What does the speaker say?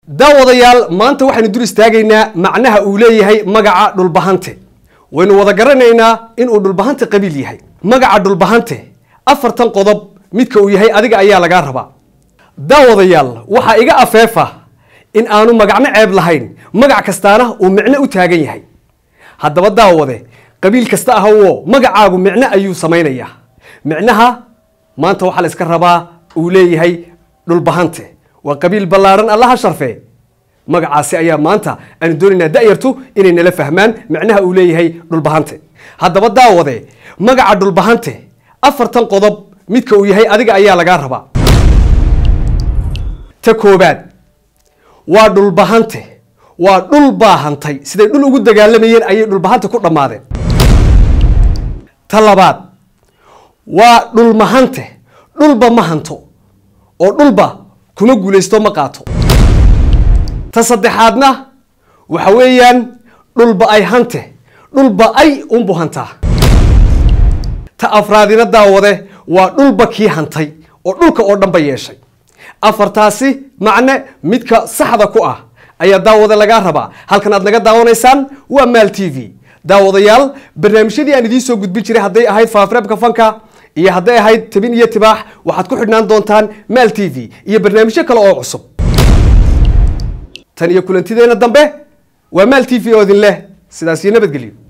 daawadayaal maanta waxaan dul istaagaynaa macnaha uu leeyahay magaca dhulbahante. waynu wada garanaynaa in uu dhulbahante qabiil yahay. magaca dhulbahante afartan qodob midka uu yahay adiga ayaa laga rabaa. daawadayaal waxa iga afeefa in aanu magacna ceeb lahayn, magac kastaana uu micno u taagan yahay. haddaba daawade qabiil kasta ah oo magacaagu micno ayuu samaynayaa. micnaha maanta waxa la iska rabaa uu leeyahay dhulbahante. وقبيل بلارن الله شرفه مقعاسي أيام مانتا أن دوننا دايرتو إني نلا فهمان معناها أوليه هي دولبهانتي. هذا بدا وذي مقع دولبهانتي أفرتن قضب ميتك ويهي أديك أيام لجاربا تكوبات ودولبهانتي ودولبهانتي سيد دول وجود دجال مين أي دولبهانتي كل ماذا طلبات ودولمهانتي دولبمهانتو ودولبا كما قوليستو مقاطو تصدحادنا وحويان دولبا أي هانته دولبا أي أمبو هانتا تأفرادنا داوده ودولبا كي هانتي ودولك أردن بيشي أفرتاسي معنى ميتك صحدا كواه أي داوده لغاربا هل كانت لغا داونيسان ومال تي في داوديال برنامجي دي أنا دي سو قد بيجري هدي أهيد فافرابك فانكا iyo haday ahayd tabin iyo tibaax waxaad ku xidhnaan doontaan Maal TV iyo barnaamijyo kale oo cusub tan iyo kulantideena dambe waa Maal TV oo idin leh sidaas iyo nabadgelyo.